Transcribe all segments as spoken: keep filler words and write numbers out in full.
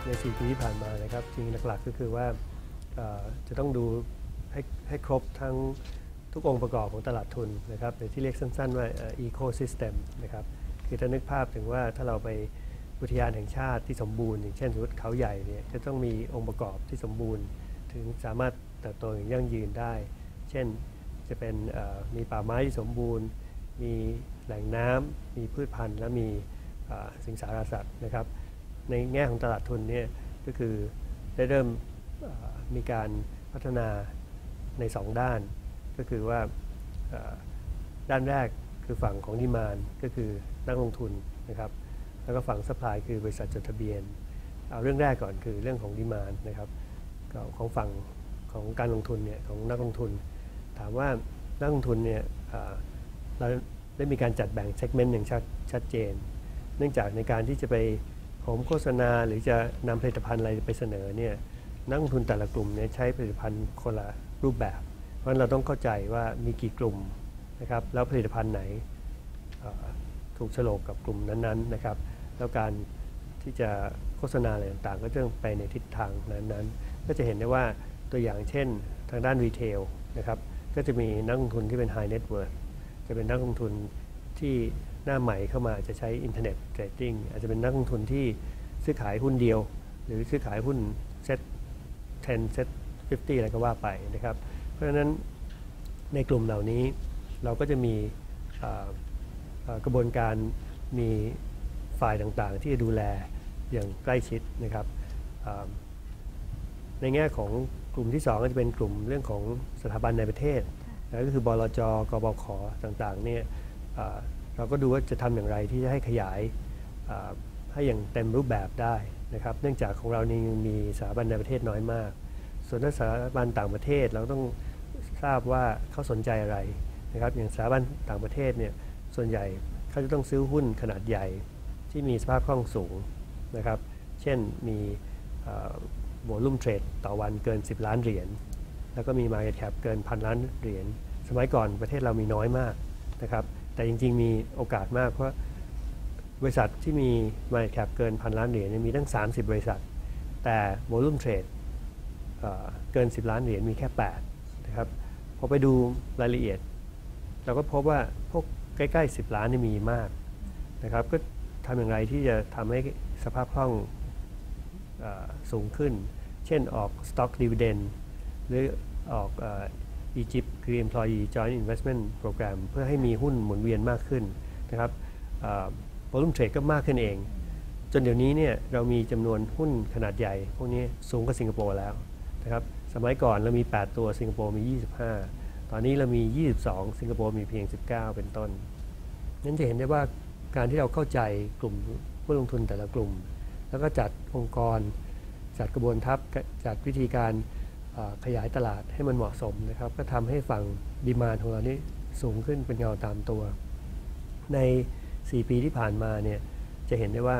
ในสี่ปีที่ผ่านมานะครับจริงหลักๆก็คือว่าจะต้องดูให้ให้ครบทั้งทุกองค์ประกอบของตลาดทุนนะครับหรือที่เรียกสั้นๆว่า ecosystem นะครับคือถ้านึกภาพถึงว่าถ้าเราไปอุทยานแห่งชาติที่สมบูรณ์อย่างเช่นสมมติเขาใหญ่เนี่ยจะต้องมีองค์ประกอบที่สมบูรณ์ถึงสามารถเติบโตอย่างยั่งยืนได้เช่นจะเป็นมีป่าไม้ที่สมบูรณ์มีแหล่งน้ำมีพืชพันธุ์และมีสิงสารสัตว์นะครับในแง่ของตลาดทุนเนี่ยก็คือได้เริ่มมีการพัฒนาในสองด้านก็คือว่าด้านแรกคือฝั่งของดีมานด์ก็คือนักลงทุนนะครับแล้วก็ฝั่งซัพพลายคือบริษัทจดทะเบียนเอาเรื่องแรกก่อนคือเรื่องของดีมานด์นะครับของฝั่งของการลงทุนเนี่ยของนักลงทุนถามว่านักลงทุนเนี่ยเราได้มีการจัดแบ่งเซกเมนต์อย่างชัดเจนเนื่องจากในการที่จะไปโหมโฆษณาหรือจะนำผลิตภัณฑ์อะไรไปเสนอเนี่ยนักลงทุนแต่ละกลุ่มเนี่ยใช้ผลิตภัณฑ์คนละรูปแบบเพราะฉะนั้นเราต้องเข้าใจว่ามีกี่กลุ่มนะครับแล้วผลิตภัณฑ์ไหนถูกโฉลกกับกลุ่มนั้นๆนะครับแล้วการที่จะโฆษณาอะไรต่างๆก็จะไปในทิศทางนั้นๆก็จะเห็นได้ว่าตัวอย่างเช่นทางด้านรีเทลนะครับก็จะมีนักลงทุนที่เป็น High Net Worth จะเป็นนักลงทุนที่หน้าใหม่เข้ามาจะใช้อินเทอร์เน็ตเทรดดิ้งอาจจะเป็นนักลงทุนที่ซื้อขายหุ้นเดียวหรือซื้อขายหุ้นเซ็ตสิบเซ็ตห้าสิบอะไรก็ว่าไปนะครับเพราะฉะนั้นในกลุ่มเหล่านี้เราก็จะมีกระบวนการมีฝ่ายต่างๆที่จะดูแลอย่างใกล้ชิดนะครับในแง่ของกลุ่มที่สองก็จะเป็นกลุ่มเรื่องของสถาบันในประเทศนะก็คือบลจ.กบข.ต่างๆเนี่ยเราก็ดูว่าจะทำอย่างไรที่จะให้ขยายให้อย่างเต็มรูปแบบได้นะครับเนื่องจากของเรานี่มีสถาบันในประเทศน้อยมากส่วนถ้าสถาบันต่างประเทศเราต้องทราบว่าเขาสนใจอะไรนะครับอย่างสถาบันต่างประเทศเนี่ยส่วนใหญ่เขาจะต้องซื้อหุ้นขนาดใหญ่ที่มีสภาพคล่องสูงนะครับเช่นมีโวลุ่มเทรดต่อวันเกินสิบล้านเหรียญแล้วก็มี Market Cap เกินพันล้านเหรียญสมัยก่อนประเทศเรามีน้อยมากนะครับแต่จริงๆมีโอกาสมากเพราะบริษัทที่มี Market Cap เกินพันล้านเหรียญมีตั้งสามสิบบริษัทแต่โวลุ่มเทรดเกินสิบล้านเหรียญมีแค่แปดนะครับพอไปดูรายละเอียดเราก็พบว่าพวกใกล้ๆสิบล้านนี่มีมากนะครับก็ทำอย่างไรที่จะทำให้สภาพคล่องสูงขึ้นเช่นออก Stock Dividend หรือออก อี จี ไอ พี คือ Employee Joint Investment Program เพื่อให้มีหุ้นหมุนเวียนมากขึ้นนะครับโวลุ่มเทรดก็มากขึ้นเองจนเดี๋ยวนี้เนี่ยเรามีจำนวนหุ้นขนาดใหญ่พวกนี้สูงกว่าสิงคโปร์แล้วนะครับสมัยก่อนเรามีแปดตัวสิงคโปร์มียี่สิบห้าตอนนี้เรามียี่สิบสองสิงคโปร์มีเพียงสิบเก้าเป็นต้นนั้นจะเห็นได้ว่าการที่เราเข้าใจกลุ่มผู้ลงทุนแต่ละกลุ่มแล้วก็จัดองค์กรจัดกระบวนทัพจัดวิธีการขยายตลาดให้มันเหมาะสมนะครับก็ทำให้ฝั่งดีมานด์ของเรานี่สูงขึ้นเป็นเงาตามตัวในสี่ปีที่ผ่านมาเนี่ยจะเห็นได้ว่า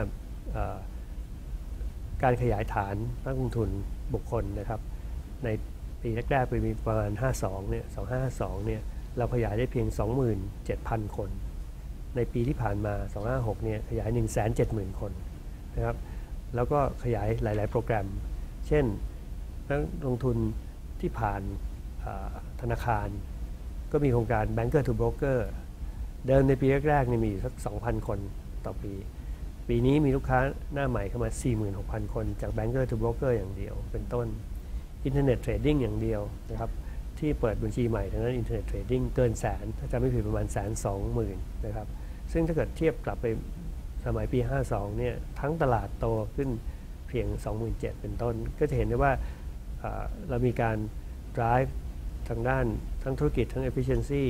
การขยายฐานนักลงทุนบุคคลนะครับในปีแรกๆไปมีประมาณห้าสิบสองเนี่ยสองพันห้าร้อยห้าสิบสองเนี่ยเราขยายได้เพียง สองหมื่นเจ็ดพัน คนในปีที่ผ่านมาสองพันห้าร้อยห้าสิบหกเนี่ยขยาย หนึ่งแสนเจ็ดหมื่น คนนะครับแล้วก็ขยายหลายๆโปรแกรมเช่นนักลงทุนที่ผ่านธนาคารก็มีโครงการ Banker to Broker เดิมในปีแรกๆนี่มีสัก สองพัน คนต่อปีปีนี้มีลูกค้าหน้าใหม่เข้ามา สี่หมื่นหกพัน คนจาก Banker to Broker อย่างเดียวเป็นต้นอินเทอร์เน็ตเทรดดิ้งอย่างเดียวนะครับที่เปิดบัญชีใหม่ทางด้านอินเทอร์เน็ตเทรดดิ้งเกินแสนถ้าจำไม่ผิดประมาณแสนสองหมื่นนะครับซึ่งถ้าเกิดเทียบกลับไปสมัยปีห้าสิบสองเนี่ยทั้งตลาดโตขึ้นเพียง สองหมื่นเจ็ดพัน เป็นต้นก็จะเห็นได้ว่าเรามีการ drive ทางด้านทั้งธุรกิจทั้ง efficiency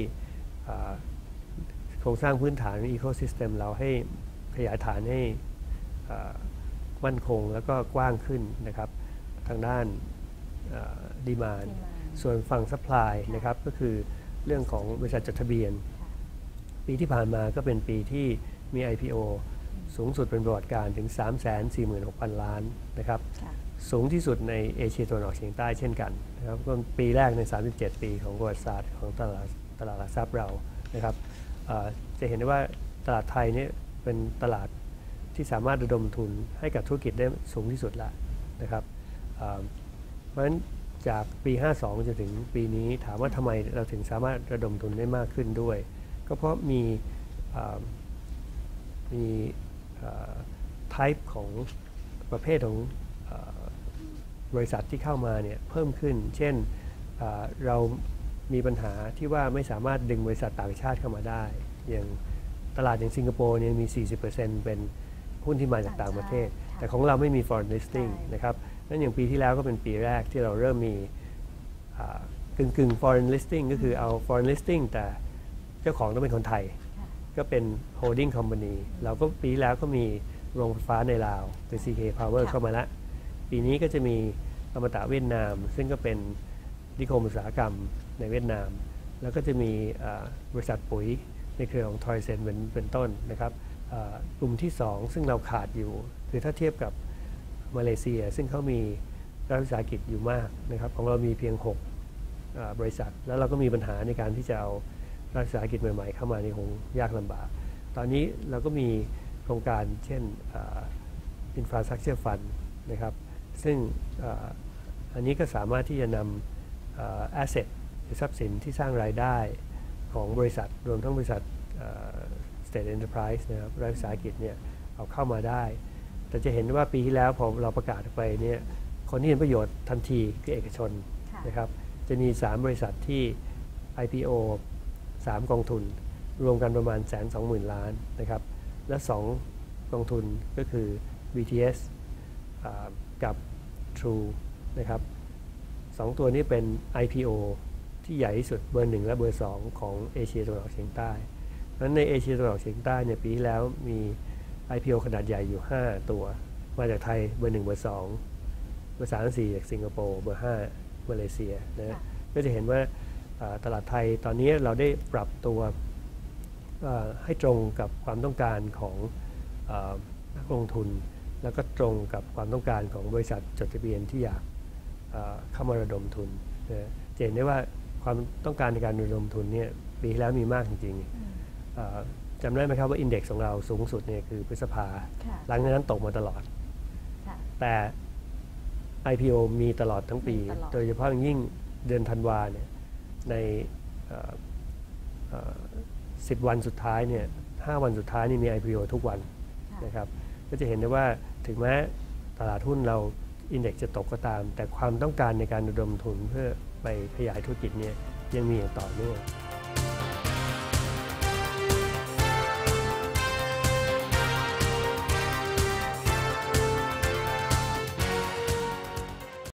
โครงสร้างพื้นฐาน ecosystem เราให้ขยายฐานให้มั่นคงแล้วก็กว้างขึ้นนะครับทางด้านดีมานด์ส่วนฝั่งซัพพลายนะครับก็คือเรื่องของบริษัทจดทะเบียนปีที่ผ่านมาก็เป็นปีที่มี ไอ พี โอ สูงสุดเป็นประวัติการถึง สามแสนสี่หมื่นหกพัน ล้านนะครับสูงที่สุดในเอเชียตะวันออกเฉียงใต้เช่นกันนะครับก็ปีแรกในสามสิบเจ็ดปีของประวัติศาสตร์ของตลาดตลาดหลักทรัพย์เรานะครับจะเห็นได้ว่าตลาดไทยนี่เป็นตลาดที่สามารถระดมทุนให้กับธุรกิจได้สูงที่สุดละนะครับเพราะฉะนั้นจากปี ห้าสอง จนถึงปีนี้ถามว่าทำไมเราถึงสามารถระดมทุนได้มากขึ้นด้วยก็เพราะมีมี type ของประเภทของบริษัทที่เข้ามาเนี่ยเพิ่มขึ้นเช่นเรามีปัญหาที่ว่าไม่สามารถดึงบริษัทต่างชาติเข้ามาได้อย่างตลาดอย่างสิงคโปร์เนี่ยมี สี่สิบเปอร์เซ็นต์ เป็นหุ้นที่มาจากต่างประเทศแต่ของเราไม่มี foreign listing นะครับนั่นอย่างปีที่แล้วก็เป็นปีแรกที่เราเริ่มมีกึ่งกึ่ง foreign listing ก็คือเอา foreign listing แต่เจ้าของต้องเป็นคนไทยก็เป็น holding company เราก็ปีแล้วก็มีโรงไฟฟ้าในลาวเป็น ซี เค Power เข้ามาแล้วปีนี้ก็จะมีอมตะเวียดนามซึ่งก็เป็นนิคมอุตสาหกรรมในเวียดนามแล้วก็จะมีบริษัทปุ๋ยในเครือของทอยเซนเป็นเป็นต้นนะครับกลุ่มที่สองซึ่งเราขาดอยู่คือถ้าเทียบกับมาเลเซียซึ่งเขามีรัฐวิสาหกิจอยู่มากนะครับของเรามีเพียงหกบริษัทแล้วเราก็มีปัญหาในการที่จะเอารัฐวิสาหกิจใหม่ๆเข้ามานี่คงยากลำบากตอนนี้เราก็มีโครงการเช่น Infrastructure Fund นะครับซึ่งอันนี้ก็สามารถที่จะนำ asset หรือทรัพย์สินที่สร้างรายได้ของบริษัทรวมทั้งบริษัท State Enterprise นะครับรัฐวิสาหกิจเนี่ยเอาเข้ามาได้แต่จะเห็นว่าปีที่แล้วพอเราประกาศไปเนี่ยคนที่เห็นประโยชน์ทันทีคือเอกชนนะครับจะมีสามบริษัทที่ ไอ พี โอ สามกองทุนรวมกันประมาณ หนึ่งแสนสองหมื่น ล้านนะครับและสองกองทุนก็คือ บี ที เอส กับ True นะครับสองตัวนี้เป็น ไอ พี โอ ที่ใหญ่ที่สุดเบอร์หนึ่งและเบอร์สองของเอเชียตะวันออกเฉียงใต้เพราะฉะนั้นในเอเชียตะวันออกเฉียงใต้เนี่ยปีที่แล้วมี ไอ พี โอ ขนาดใหญ่อยู่ห้าตัวมาจากไทยเบอร์หนึ่งเบอร์สองเบอร์สามสี่จากสิงคโปร์เบอร์ห้ามาเลเซียนะก็จะเห็นว่าตลาดไทยตอนนี้เราได้ปรับตัวให้ตรงกับความต้องการของนักลงทุนแล้วก็ตรงกับความต้องการของบริษัทจดทะเบียนที่อยากเข้ามาระดมทุนจะเห็นได้ว่าความต้องการในการระดมทุนเนี่ยปีที่แล้วมีมากจริงๆจำได้ไหมครับว่าอินเด็กซ์ของเราสูงสุดเนี่ยคือพฤษภาหลังจากนั้นตกมาตลอดแต่ ไอ พี โอ มีตลอดทั้งปีโดยเฉพาะยิ่งเดือนธันวาเนี่ยในสิบวันสุดท้ายเนี่ยห้าวันสุดท้ายนี่มี ไอ พี โอ ทุกวันนะครับก็จะเห็นได้ว่าถึงแม้ตลาดหุ้นเราอินเด็กซ์จะตกก็ตามแต่ความต้องการในการระดมทุนเพื่อไปขยายธุรกิจเนี่ยยังมีอย่างต่อเนื่อง